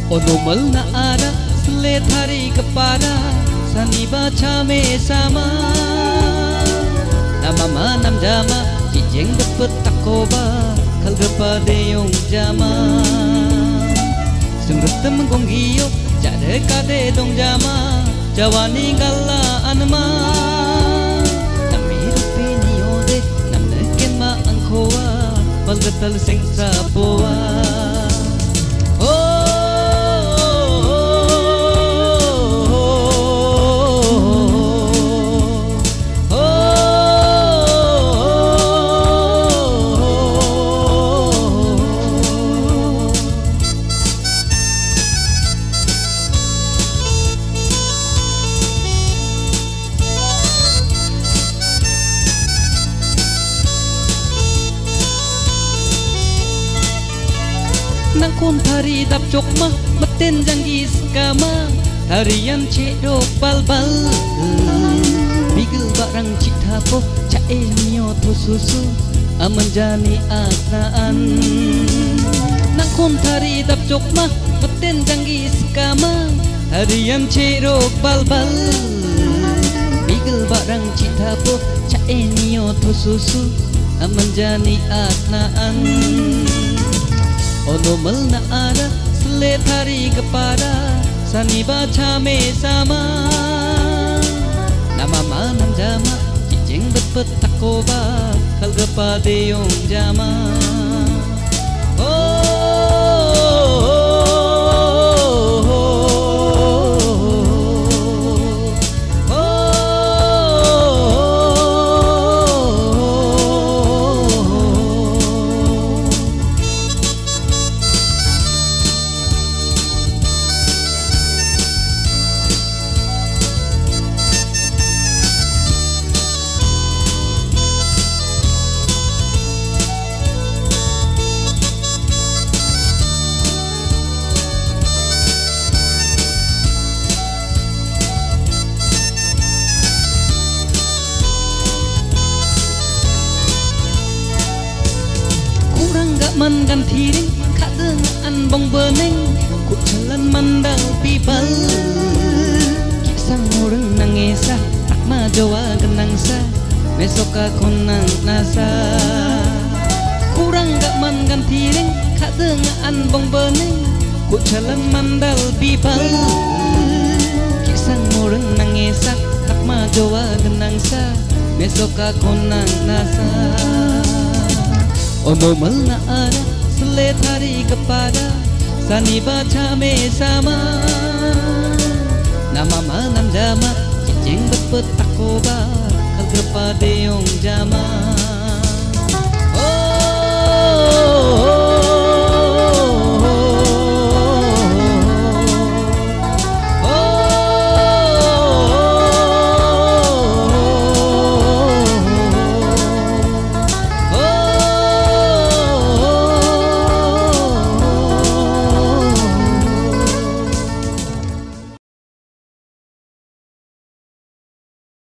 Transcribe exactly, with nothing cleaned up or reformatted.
Onomal na ada selethari kepada sani baca me sama nama manam jama cijeng dapat takoba kal kepada yong jama sungguh temenggung giyo jade kade dong jama jawani gala anma nami rupi niode namne kema angkoa balgatal sing sapoa. Nang kon thari dap chok ma maten jangi skama harian cedok bal bal bigil barang cita po ca enyo to susu amanjani asnaan. Nang kon thari dap chok ma maten jangi skama harian cedok bal bal bigil barang cita po ca enyo to susu amanjani asnaan. Onomal na ada selethari kepada sani baca me sama nama manam jama cijeng dapat takoba kal kepada yong jama. Man gan thiring kadang an bong beneng ku jalan mandang pibal kisang orang nangesa akma jawa genangsa mesoka konang nasa kurang gak man gan thiring kadang an bong beneng ku jalan mandal pibal kisang orang nangesa akma jawa genangsa mesoka konang nasa. Onomal na ada selethari kepada sani baca me sama nama manam jama cijeng dapat takoba kal kepada yong jama.